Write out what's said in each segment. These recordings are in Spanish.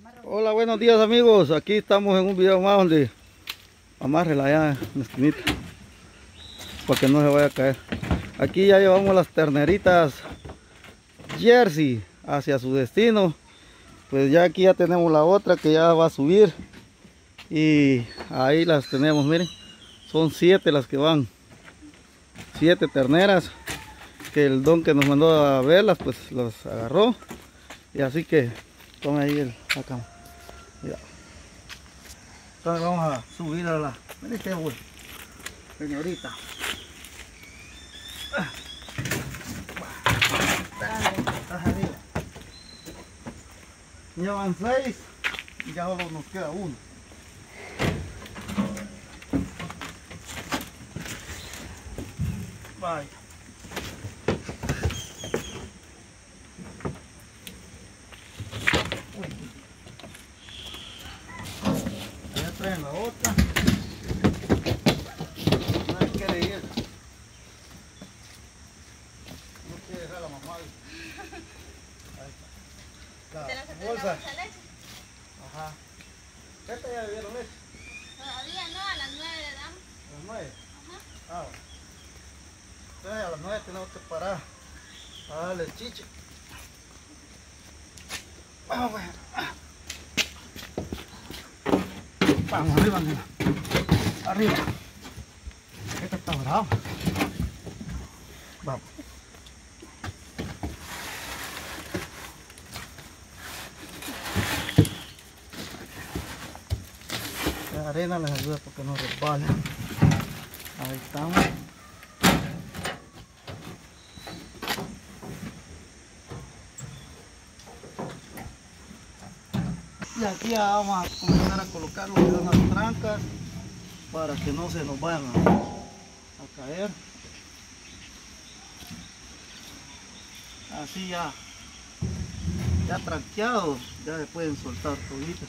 Hola, buenos días amigos, aquí estamos en un video más donde amárrela allá en la esquinita para que no se vaya a caer. Aquí ya llevamos las terneritas Jersey hacia su destino. Pues ya aquí ya tenemos la otra que ya va a subir y ahí las tenemos, miren, son 7 las que van, 7 terneras que el don que nos mandó a verlas pues las agarró, y así que tome ahí la cama. Mira. Entonces vamos a subir a la señorita. Ya van 6 y ya solo nos queda uno. Vaya. Ya traen la otra. No quiere ir. No quiere dejar a la mamá. Ahí está. La bolsa. Ajá. ¿Esta ya bebieron leche? Todavía no, a las 9 le damos. ¿A las 9? Ajá. Ah, bueno. Entonces a las 9 tenemos que parar a darle el chiche. Vamos, bueno. Vamos, arriba, nena. Arriba. Esta está brava. Vamos. La arena les ayuda porque no resbalen. Ahí estamos. Y aquí ya vamos a comenzar a colocar lo que son las trancas para que no se nos vayan a caer. Así ya tranqueados, ya se pueden soltar toditos.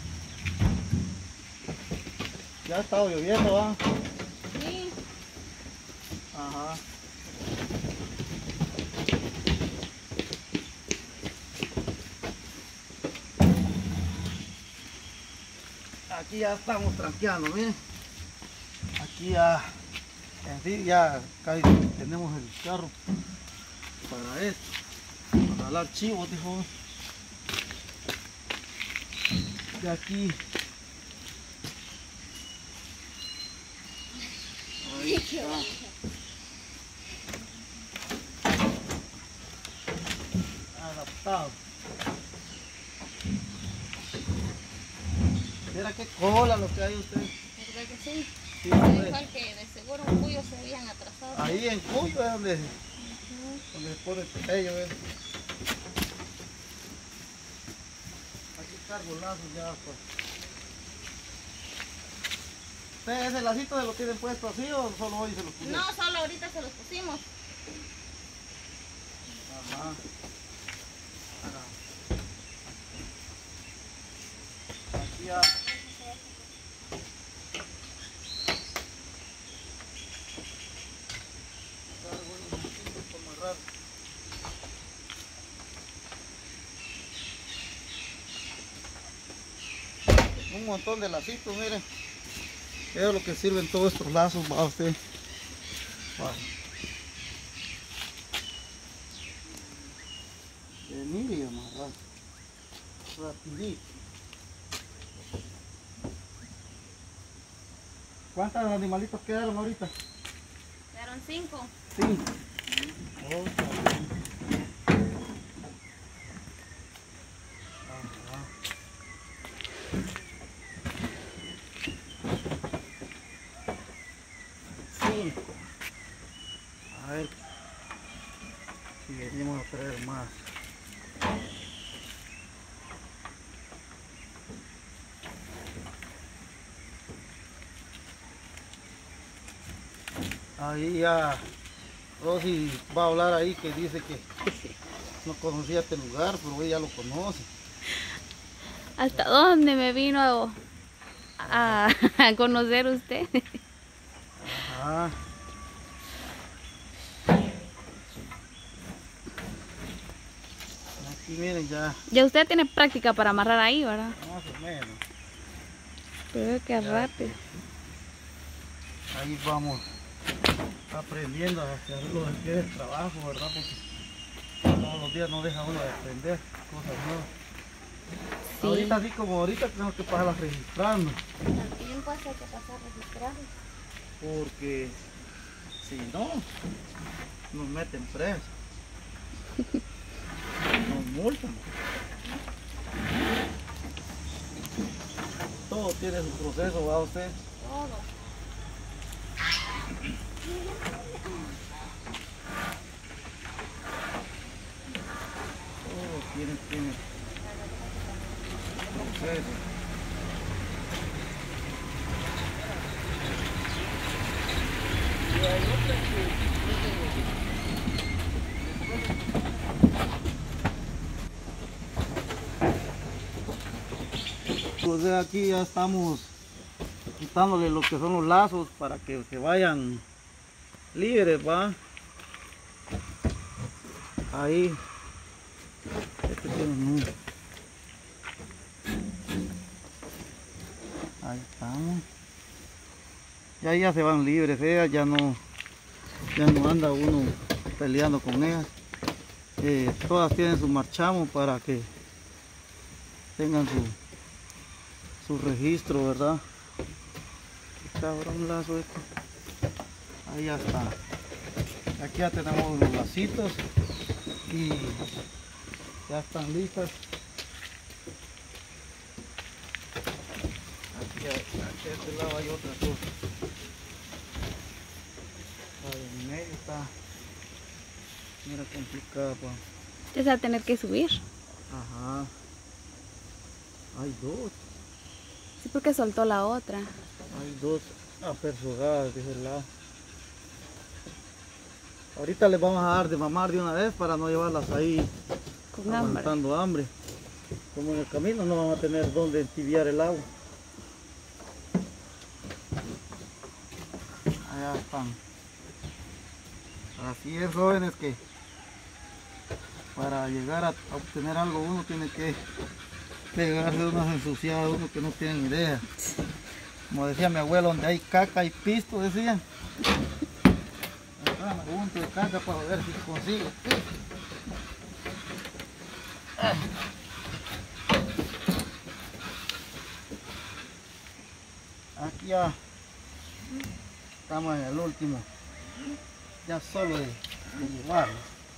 Ya ha estado lloviendo, ¿va? Sí. Ajá. Aquí ya estamos tranqueando, miren. Aquí ya, en sí ya casi tenemos el carro para esto, para jalar chivos, dijo. De aquí. Ahí está. Adaptado. Mira qué cola lo que hay usted. ¿Verdad que sí? Sí, Me hombre. dijo el que de seguro un cuyo se habían atrasado. Ahí en Cuyo es donde se pone el pequeño. Aquí cargo lazos ya. Pues. ¿Ustedes ese lacito se lo tienen puesto así o solo hoy se lo pusieron? No, solo ahorita se los pusimos. Ajá. Aquí ya. Un montón de lacitos, miren. Es lo que sirven todos estos lazos, va usted. Va. Venir y amarrar. Rapidito. ¿Cuántos animalitos quedaron ahorita? Quedaron 5. 5. Oh, está bien. Ajá. Cinco. A ver si venimos a traer más. Ahí ya Rosy va a hablar ahí, que dice que no conocía este lugar, pero ella lo conoce. ¿Hasta dónde me vino a conocer usted? Ajá. aquí miren ya, Ya usted tiene práctica para amarrar ahí, ¿verdad? más o menos. Pero qué rápido. Ahí vamos aprendiendo a hacer lo que es trabajo, ¿verdad? Porque todos los días no deja uno de aprender cosas nuevas. Sí. Ahorita así como ahorita tenemos que pasarlas registrando. También pues hay que pasar a registrar. Porque si no, nos meten presos. Nos multan. Todo tiene su proceso, ¿va usted? Todo. Todo tiene su proceso. Pues de aquí ya estamos quitándole lo que son los lazos para que se vayan libres, va. Ahí. Este tiene un nudo. Ahí estamos. Ya se van libres, ellas ya no anda uno peleando con ellas. Todas tienen su marchamo para que tengan su registro, ¿verdad? Cabrón, un lazo esto. Ahí ya está. Aquí ya tenemos los lacitos y ya están listas. Aquí a este lado hay otra cosa. Ahí en medio está. Mira, complicada, pa. Usted se va a tener que subir. Ajá. Hay dos. Sí, porque soltó la otra. Hay dos apersogadas de ese lado. Ahorita les vamos a dar de mamar de una vez para no llevarlas ahí Con hambre. aguantando hambre. Como en el camino no van a tener donde entibiar el agua. Allá están. Así es, jóvenes, que para llegar a obtener algo uno tiene que pegarse unas ensuciadas, uno que no tiene idea. Como decía mi abuelo, donde hay caca y pisto, decían. Acá me junto de caca para ver si consigo pisto. Aquí ya estamos en el último, ya solo de llevarlo.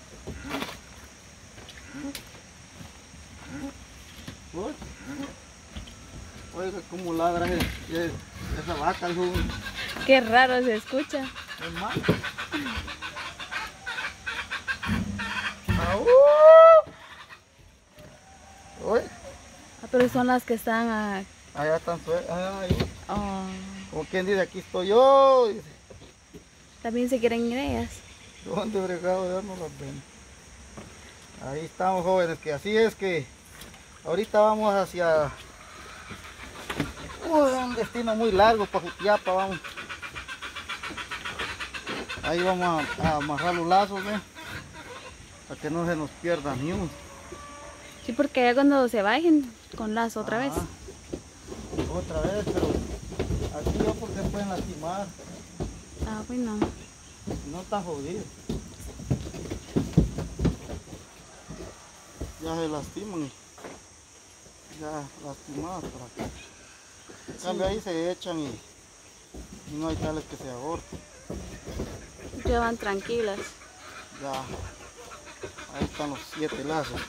Uy. Oiga, cómo ladra esa vaca, hijo. Qué raro se escucha. Es más. ¡Au! Uy. Ah, pero son las que están a... Allá están ahí. oh, Como quien dice, aquí estoy yo. Dice, también se quieren ir ellas. ¿dónde bregado ya no las ven? Ahí estamos, jóvenes, que así es que ahorita vamos hacia un destino muy largo para Jutiapa, vamos. Ahí vamos a amarrar los lazos, ¿ve? Para que no se nos pierda ni uno. Sí, porque ya cuando se bajen con lazo otra vez. Otra vez, pero aquí yo porque pueden lastimar. Ah, bueno. No está jodido. Ya se lastiman y ya lastimadas por acá. En cambio ahí se echan y no hay tales que se aborten. Ya van tranquilas. Ya, ahí están los 7 lazos.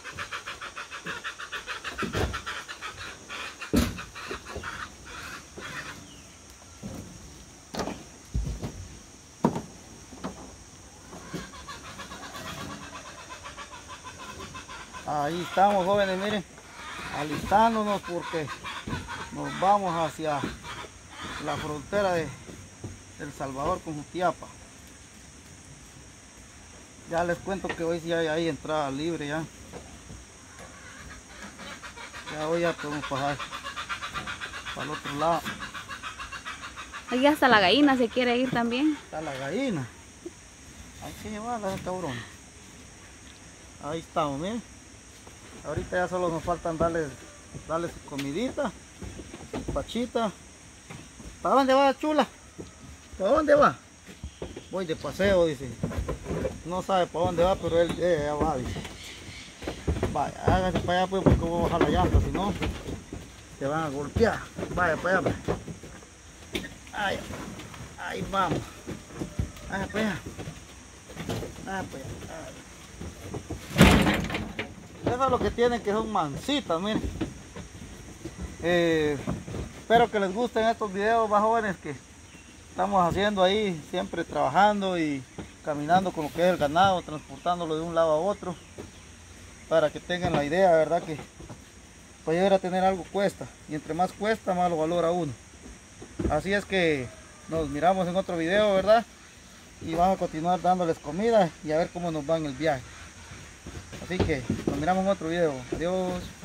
Ahí estamos, jóvenes, miren, alistándonos porque nos vamos hacia la frontera de El Salvador con Jutiapa. Ya les cuento que hoy sí hay entrada libre ya. Ya hoy ya podemos pasar para el otro lado. Aquí hasta la gallina se quiere ir también. Está la gallina. Hay que llevarla, cabrón. Ahí estamos, miren. Ahorita ya solo nos faltan darles su comidita, su pachita. ¿Para dónde va, chula? ¿Para dónde va? Voy de paseo, dice. No sabe para dónde va, pero él ya va, dice. Vaya, hágase para allá pues, porque voy a bajar la llanta, si no te van a golpear. Vaya para allá. Ahí vamos. Vaya para allá. Vaya para allá. Eso es lo que tienen, que son mansitas, miren. Espero que les gusten estos videos, más jóvenes, que estamos haciendo ahí, siempre trabajando y caminando con lo que es el ganado, transportándolo de un lado a otro, para que tengan la idea, ¿verdad? Que para llegar a tener algo cuesta, y entre más cuesta, más lo valora uno. Así es que nos miramos en otro video, ¿verdad? Y vamos a continuar dándoles comida y a ver cómo nos va en el viaje. Así que nos miramos en otro video. Adiós.